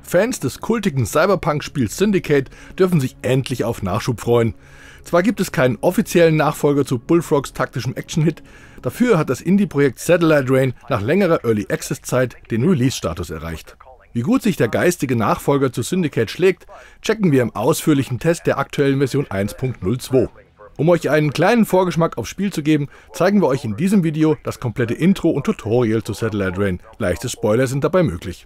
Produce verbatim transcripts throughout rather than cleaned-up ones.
Fans des kultigen Cyberpunk-Spiels Syndicate dürfen sich endlich auf Nachschub freuen. Zwar gibt es keinen offiziellen Nachfolger zu Bullfrogs taktischem Action-Hit, dafür hat das Indie-Projekt Satellite Rain nach längerer Early-Access-Zeit den Release-Status erreicht. Wie gut sich der geistige Nachfolger zu Syndicate schlägt, checken wir im ausführlichen Test der aktuellen Version eins Punkt null zwei. Um euch einen kleinen Vorgeschmack aufs Spiel zu geben, zeigen wir euch in diesem Video das komplette Intro und Tutorial zu Satellite Rain. Leichte Spoiler sind dabei möglich.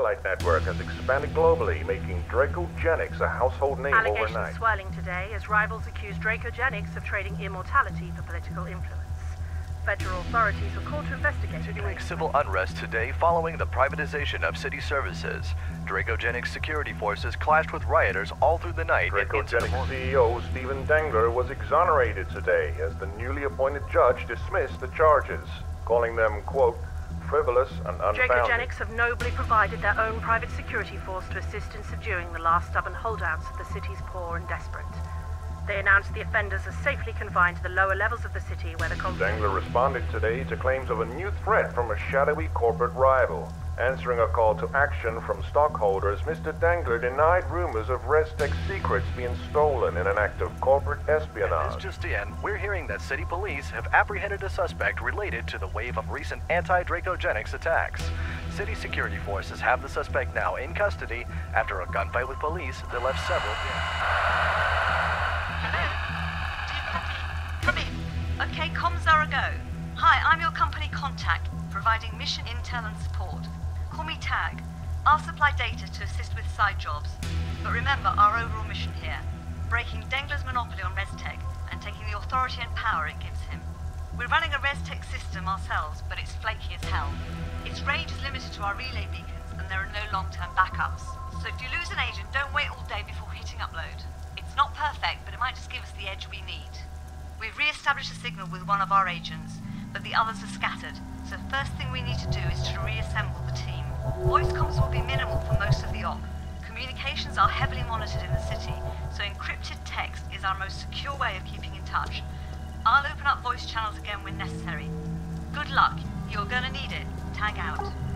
Allegations swirling today as rivals accuse Dracogenics of trading immortality for political influence. Federal authorities were called to investigate. Continuing civil unrest today following the privatization of city services. Dracogenics security forces clashed with rioters all through the night. Dracogenics C E O Steven Dangler was exonerated today as the newly appointed judge dismissed the charges, calling them, quote, frivolous and unfounded. Dracogenics have nobly provided their own private security force to assist in subduing the last stubborn holdouts of the city's poor and desperate. They announced the offenders are safely confined to the lower levels of the city where the conflict... Dangler responded today to claims of a new threat from a shadowy corporate rival. Answering a call to action from stockholders, Mister Dangler denied rumors of Restec secrets being stolen in an act of corporate espionage. This just in, we're hearing that city police have apprehended a suspect related to the wave of recent anti-Dracogenics attacks. City security forces have the suspect now in custody after a gunfight with police that left several dead. Come in. Okay, comms are a go. Hi, I'm your company contact, providing mission intel and support. Call me Tag. I'll supply data to assist with side jobs. But remember our overall mission here, breaking Dangler's monopoly on Restec and taking the authority and power it gives him. We're running a Restec system ourselves, but it's flaky as hell. Its range is limited to our relay beacons and there are no long-term backups. So if you lose an agent, don't wait all day before hitting upload. It's not perfect, but it might just give us the edge we need. We've re-established a signal with one of our agents, but the others are scattered, so the first thing we need to do is to reassemble the team. Voice comms will be minimal for most of the op. Communications are heavily monitored in the city, so encrypted text is our most secure way of keeping in touch. I'll open up voice channels again when necessary. Good luck, you're gonna need it. Tag out.